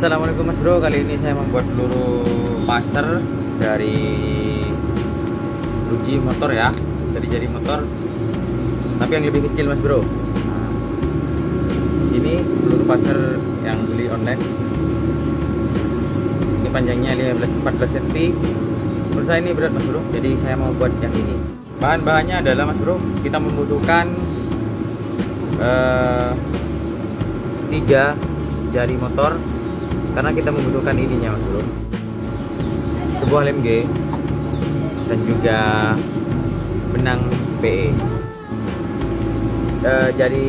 Assalamualaikum Mas Bro, kali ini saya membuat peluru passer dari uji motor ya, dari jari motor, tapi yang lebih kecil Mas Bro. Nah, ini peluru passer yang beli online. Ini panjangnya 14 cm. Menurut saya ini berat Mas Bro, jadi saya mau buat yang ini. Bahan-bahannya adalah Mas Bro, kita membutuhkan 3 jari motor, karena kita membutuhkan ininya Mas Bro, sebuah lem G dan juga benang PE. Jadi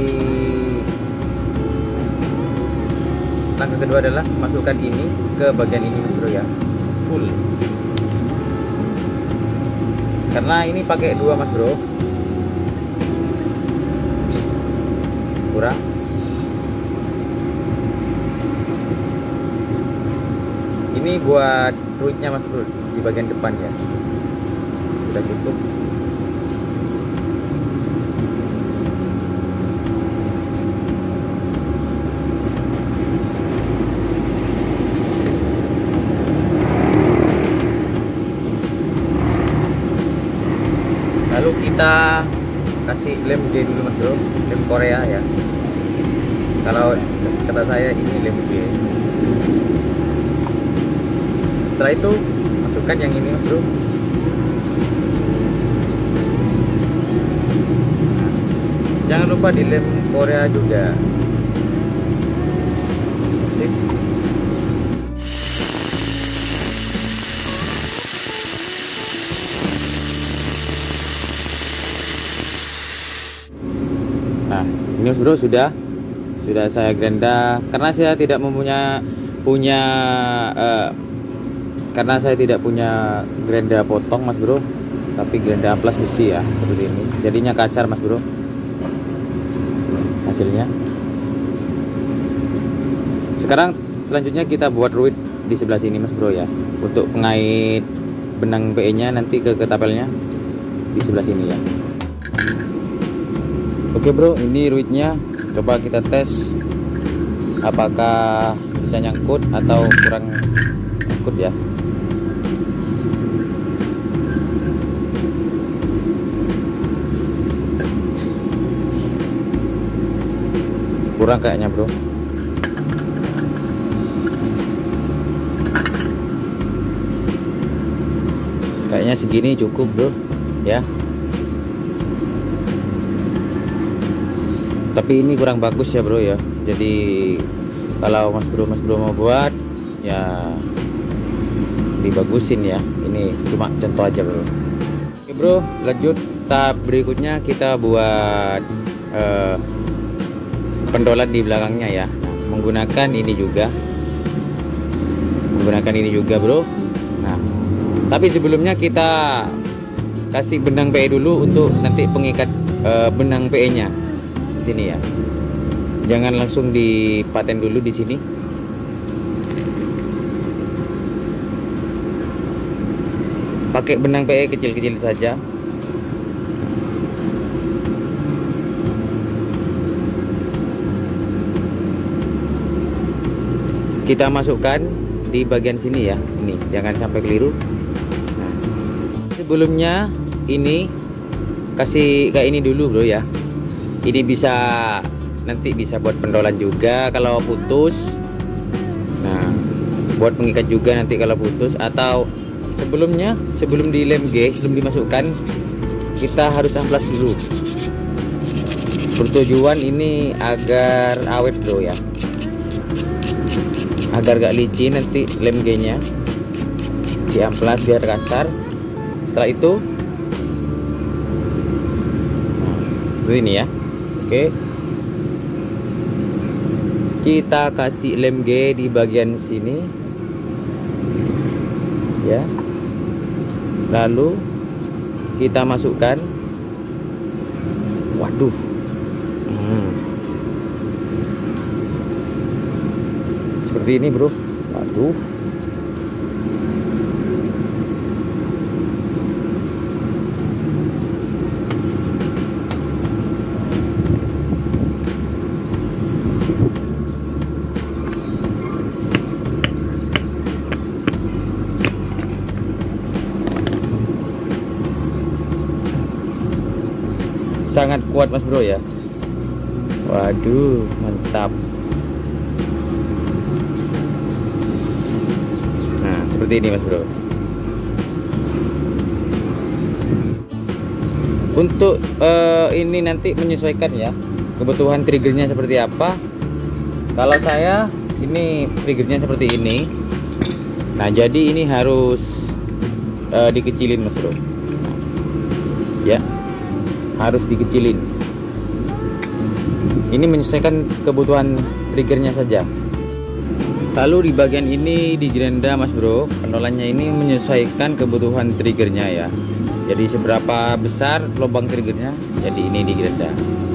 langkah kedua adalah masukkan ini ke bagian ini Mas Bro ya, full, karena ini pakai 2 Mas Bro, kurang. Ini buat fluidnya Mas Bro di bagian depan ya, sudah cukup. Lalu kita kasih lem G dulu Mas Bro, lem Korea ya, kalau kata saya ini lem G. Setelah itu masukkan yang ini Mas Bro. Jangan lupa di lem Korea juga. Sip. Nah, ini Mas Bro sudah saya grenda, karena saya tidak karena saya tidak punya grenda potong Mas Bro, tapi grenda amplas besi ya, seperti ini. Jadinya kasar Mas Bro hasilnya. Sekarang selanjutnya kita buat ruit di sebelah sini Mas Bro ya, untuk pengait benang PE nya nanti ke ketapelnya di sebelah sini ya. Oke Bro, ini ruitnya, coba kita tes apakah bisa nyangkut atau kurang nyangkut ya. Kurang kayaknya Bro. Kayaknya segini cukup Bro ya. Tapi ini kurang bagus ya Bro ya. Jadi kalau Mas Bro mau buat ya dibagusin ya. Ini cuma contoh aja Bro. Oke Bro, lanjut tahap berikutnya, kita buat pendolan di belakangnya ya. Menggunakan ini juga Bro. Nah, tapi sebelumnya kita kasih benang PE dulu untuk nanti pengikat benang PE nya di sini ya. Jangan langsung dipaten dulu di sini. Pakai benang PE kecil-kecil saja. Kita masukkan di bagian sini ya, ini jangan sampai keliru. Nah, sebelumnya ini kasih kayak ini dulu Bro ya. Ini nanti bisa buat pendolan juga kalau putus. Nah, buat pengikat juga nanti kalau putus. Atau sebelum di lem G, sebelum dimasukkan, kita harus amplas dulu. Bertujuan ini agar awet Bro ya, agar gak licin nanti lem G nya, diamplas biar kasar. Setelah itu seperti ini ya. Oke, kita kasih lem G di bagian sini ya, lalu kita masukkan. Waduh, seperti ini Bro. Waduh, sangat kuat mas bro ya. Waduh, mantap. Nah seperti ini mas bro. Untuk ini nanti menyesuaikan ya kebutuhan triggernya seperti apa. Kalau saya ini triggernya seperti ini. Nah jadi ini harus dikecilin mas bro ya, harus dikecilin. Ini menyesuaikan kebutuhan triggernya saja. Lalu di bagian ini digerenda mas bro, pentolannya ini menyesuaikan kebutuhan triggernya ya. Jadi seberapa besar lubang triggernya, jadi ini digerenda.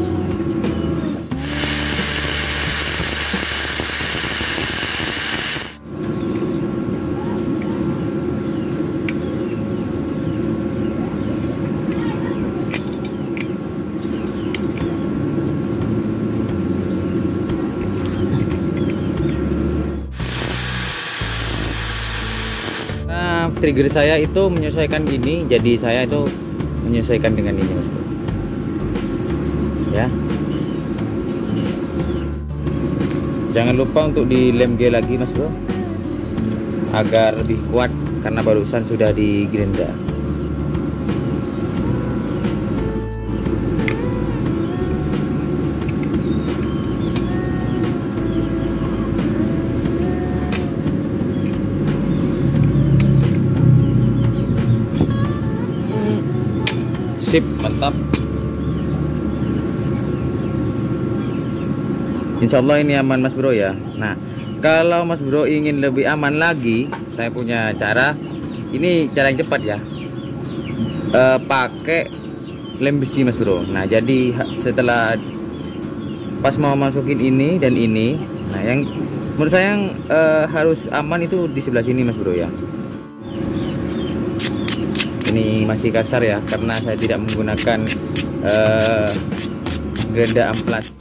Trigger saya itu menyesuaikan ini, jadi saya itu menyesuaikan dengan ini mas bro ya. Jangan lupa untuk dilem G lagi mas bro agar lebih kuat karena barusan sudah digerenda. Sip, mantap. Insya Allah ini aman mas bro ya. Nah kalau mas bro ingin lebih aman lagi, saya punya cara. Ini cara yang cepat ya, pakai lem besi mas bro. Nah jadi setelah pas mau masukin ini dan ini, nah yang menurut saya yang harus aman itu di sebelah sini mas bro ya. Ini masih kasar ya karena saya tidak menggunakan gerenda amplas.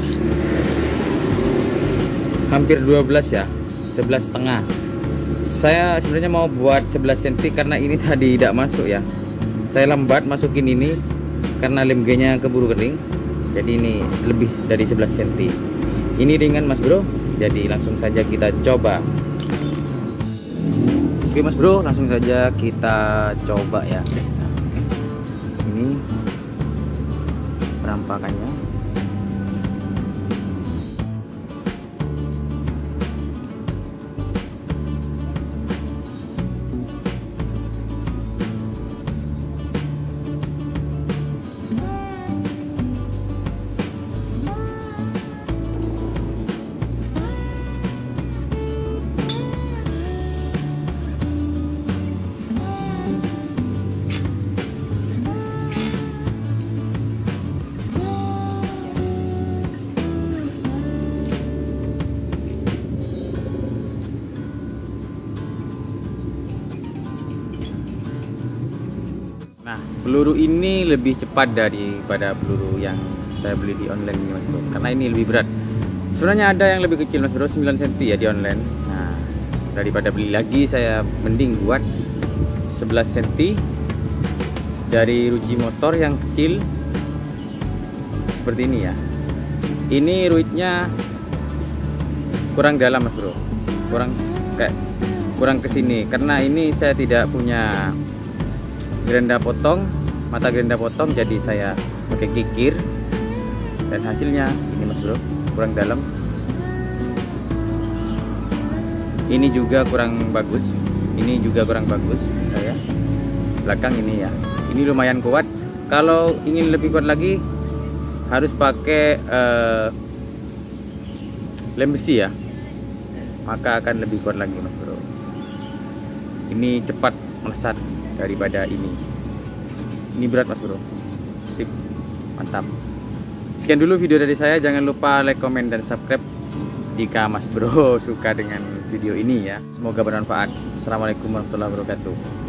Hampir 12 ya, 11,5. Saya sebenarnya mau buat 11 cm karena ini tadi tidak masuk ya. Saya lambat masukin ini karena lem G nya keburu kering. Jadi ini lebih dari 11 cm. Ini ringan mas bro, jadi langsung saja kita coba. Oke mas bro, langsung saja kita coba ya. Ini perampakannya. Nah, peluru ini lebih cepat daripada peluru yang saya beli di online ini mas bro, karena ini lebih berat. Sebenarnya ada yang lebih kecil mas bro, 9 cm ya di online. Nah, daripada beli lagi saya mending buat 11 cm dari Ruji Motor yang kecil seperti ini ya. Ini ruitnya kurang dalam mas bro, kurang kesini karena ini saya tidak punya gerenda potong, mata gerenda potong, jadi saya pakai kikir dan hasilnya ini mas bro, kurang dalam. Ini juga kurang bagus, ini juga kurang bagus saya. Belakang ini ya, ini lumayan kuat. Kalau ingin lebih kuat lagi harus pakai lem besi ya, maka akan lebih kuat lagi mas bro. Ini cepat melesat daripada ini berat mas bro. Sip, mantap. Sekian dulu video dari saya, jangan lupa like, komen, dan subscribe jika mas bro suka dengan video ini ya. Semoga bermanfaat. Assalamualaikum warahmatullahi wabarakatuh.